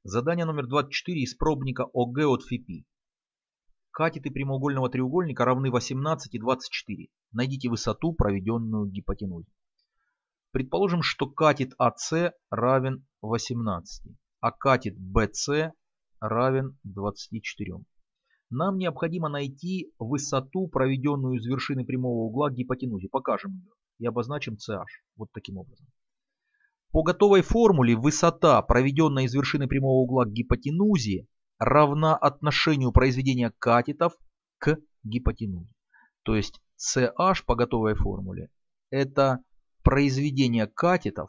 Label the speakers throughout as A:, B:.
A: Задание номер 24 из пробника ОГЭ от ФИПИ. Катеты прямоугольного треугольника равны 18 и 24. Найдите высоту, проведенную к гипотенузе. Предположим, что катет АС равен 18, а катет БС равен 24. Нам необходимо найти высоту, проведенную из вершины прямого угла к гипотенузе. Покажем ее и обозначим CH. Вот таким образом. По готовой формуле высота, проведенная из вершины прямого угла к гипотенузе, равна отношению произведения катетов к гипотенузе. То есть CH по готовой формуле это произведение катетов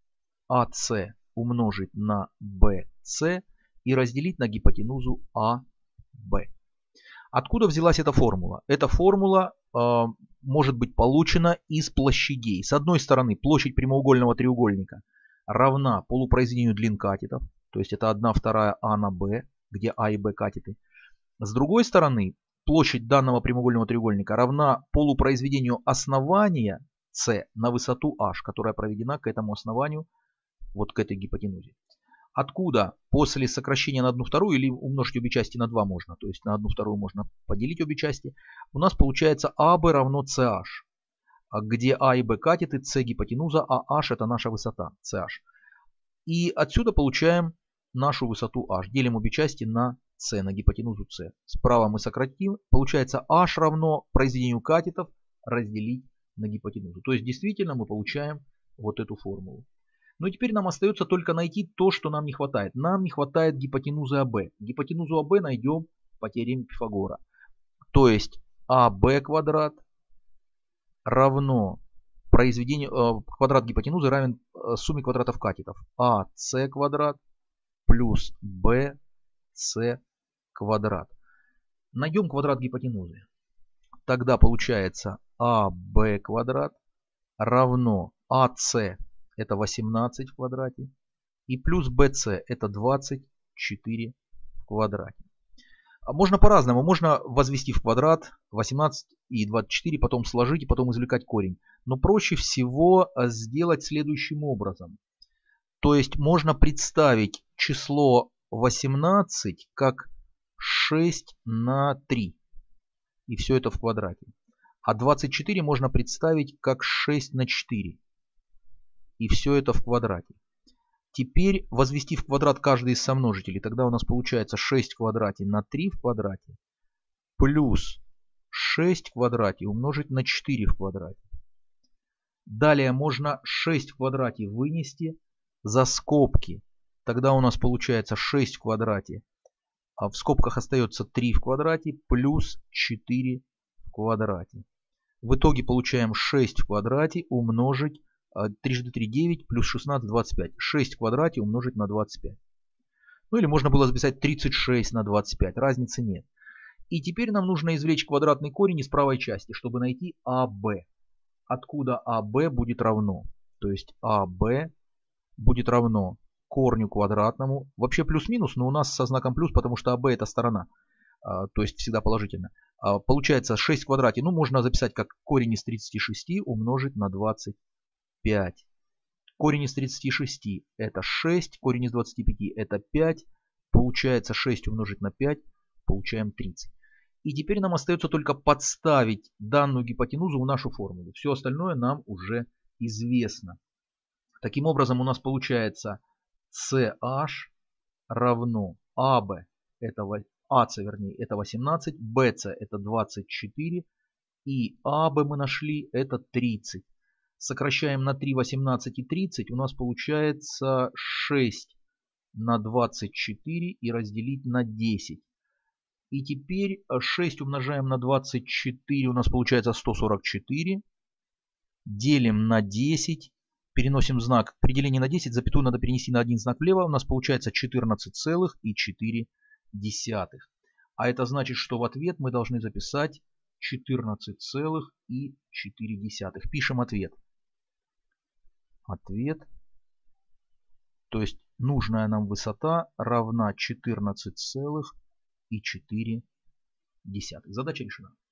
A: AC умножить на BC и разделить на гипотенузу AB. Откуда взялась эта формула? Эта формула может быть получена из площадей. С одной стороны, площадь прямоугольного треугольника равна полупроизведению длин катетов, то есть это 1/2 А на Б, где А и Б катеты. С другой стороны, площадь данного прямоугольного треугольника равна полупроизведению основания С на высоту H, которая проведена к этому основанию, вот к этой гипотенузе. Откуда после сокращения на 1/2 или умножить обе части на 2 можно, то есть на 1/2 можно поделить обе части, у нас получается АБ равно CH, где А и Б катеты, С гипотенуза, а H это наша высота, CH. И отсюда получаем нашу высоту H. Делим обе части на С, на гипотенузу С. Справа мы сократим, получается H равно произведению катетов разделить на гипотенузу. То есть действительно мы получаем вот эту формулу. Ну и теперь нам остается только найти то, что нам не хватает. Нам не хватает гипотенузы АБ. Гипотенузу АБ найдем по теореме Пифагора. То есть АБ квадрат равно произведению, квадрат гипотенузы равен сумме квадратов катетов. АС квадрат плюс БС квадрат. Найдем квадрат гипотенузы. Тогда получается АБ квадрат равно АС это 18 в квадрате и плюс BC это 24 в квадрате. Можно по-разному. Можно возвести в квадрат 18 и 24, потом сложить и потом извлекать корень. Но проще всего сделать следующим образом. То есть можно представить число 18 как 6 на 3. И все это в квадрате. А 24 можно представить как 6 на 4. И все это в квадрате. Теперь возвести в квадрат каждый из somножителей. Тогда у нас получается 6 в квадрате на 3 в квадрате. Плюс 6 в квадрате умножить на 4 в квадрате. Далее можно 6 в квадрате вынести за скобки. Тогда у нас получается 6 в квадрате. А в скобках остается 3 в квадрате плюс 4 в квадрате. В итоге получаем 6 в квадрате умножить 3 × 3 = 9, плюс 16 = 25. 6 в квадрате умножить на 25. Ну или можно было записать 36 на 25. Разницы нет. И теперь нам нужно извлечь квадратный корень из правой части, чтобы найти АБ. Откуда АБ будет равно? То есть АБ будет равно корню квадратному. Вообще плюс-минус, но у нас со знаком плюс, потому что АБ это сторона. То есть всегда положительно. Получается 6 в квадрате. Ну можно записать как корень из 36 умножить на 25. Корень из 36 это 6, корень из 25 это 5. Получается 6 умножить на 5, получаем 30. И теперь нам остается только подставить данную гипотенузу в нашу формулу. Все остальное нам уже известно. Таким образом у нас получается CH равно AB, это AC вернее, это 18, BC это 24 и AB мы нашли это 30. Сокращаем на 3, 18 и 30. У нас получается 6 на 24 и разделить на 10. И теперь 6 умножаем на 24. У нас получается 144. Делим на 10. Переносим знак. При делении на 10 запятую надо перенести на один знак влево. У нас получается 14,4. А это значит, что в ответ мы должны записать 14,4. Пишем ответ. Ответ, то есть нужная нам высота равна 14,4. Задача решена.